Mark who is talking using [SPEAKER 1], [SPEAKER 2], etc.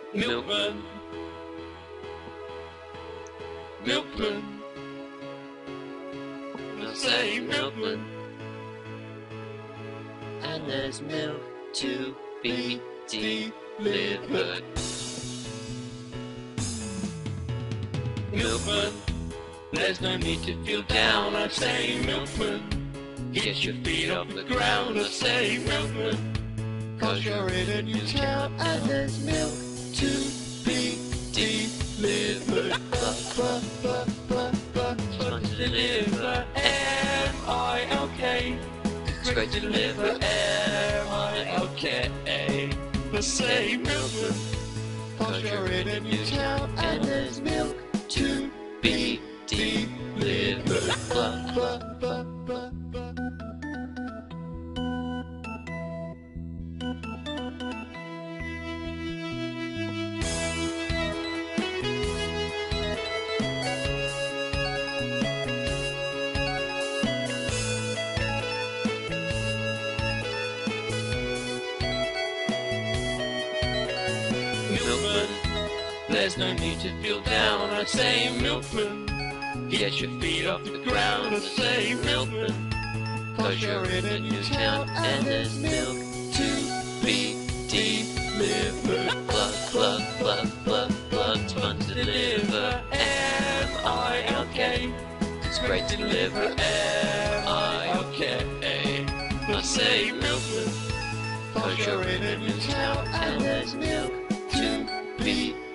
[SPEAKER 1] Milkman, Milkman, I say Milkman, and there's milk to be delivered. Milkman, there's no need to feel down, I say Milkman, get your feet off the ground, I say Milkman, 'cause you're in a new town and there's milk to be delivered. It's fun to deliver, M.I.L.K. It's great to deliver, M.I.L.K. I say Milkman, 'cause you're in a new town and there's milk to be delivered. Milkman, there's no need to feel down, I say Milkman, get your feet off the ground, I say Milkman, 'cause you're in a new town and there's milk to be delivered. It's fun to deliver, M.I.L.K. It's great to deliver, M.I.L.K. I say Milkman, 'cause you're in a new town and there's milk to be